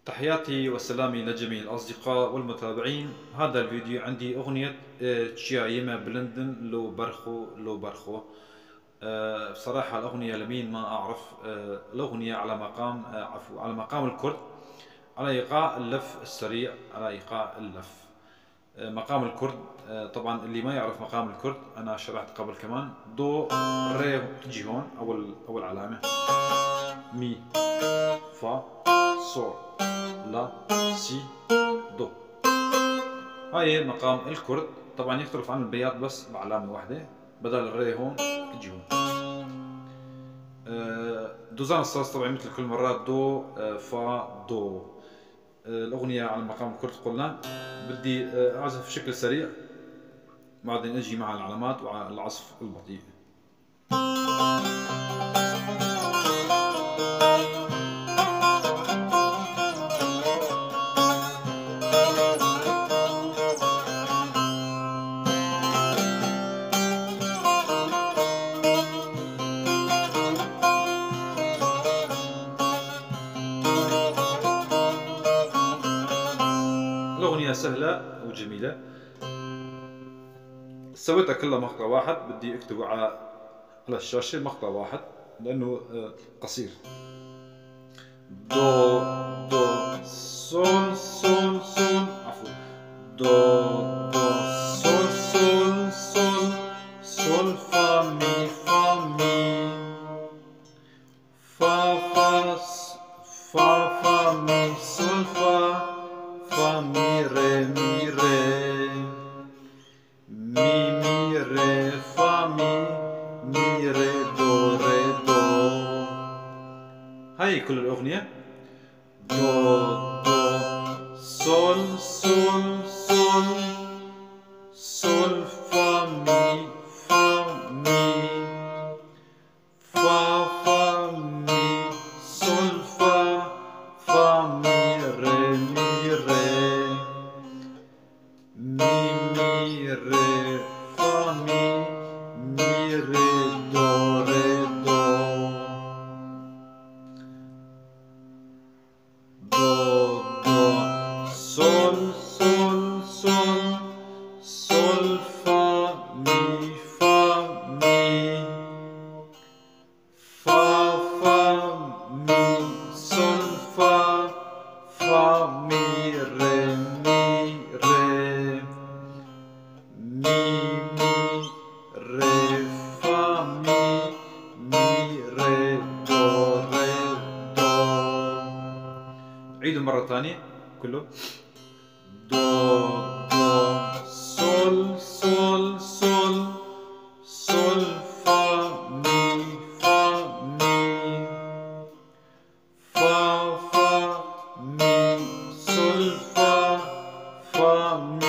تحياتي وسلامي لجميع الأصدقاء والمتابعين. هذا الفيديو عندي أغنية تشيا يما بلندن لو برخو لو برخو. بصراحة الأغنية لمين ما أعرف. الأغنية على مقام على مقام الكرد، على إيقاع اللف السريع، على إيقاع اللف. مقام الكرد. طبعا اللي ما يعرف مقام الكرد أنا شرحت قبل كمان. دو ري تجي هون أول علامة، مي فا صول لا سي دو. هاي مقام الكرد. طبعا يختلف عن البياض بس بعلامة واحدة، بدل الري هون تجي هون. دوزان الصاص طبعا مثل كل مرات دو فا دو. الأغنية على مقام الكرد قلنا. بدي أعزف بشكل سريع، بعدين أجي مع العلامات وعلى العزف البطيء. الأغنية سهلة وجميلة، سويتها كلها مقطع واحد. بدي اكتبه على الشاشة مقطع واحد لأنه قصير. دو دو سول سول سول، عفوا، دو دو سول سول سول سول فا مي فا مي فا فا فا فا مي سول فا فا مي ري مي ري مي مي ري فا مي ري دو ري دو. هاي كل الأغنية. دو دو سول سول سول سول فا مي فا فا مي سول فا فا مي ري مي ري مي ري فا مي ري دو ري دو. دو دو سول سول سول سول فا مي فا فا مي سول فا فا مي ري مي ري مي ري فا مي ري دو ري دو. عيدوا مرة ثانية كله. دو دو سول سول سول سول فا مي فا مي سول فا مي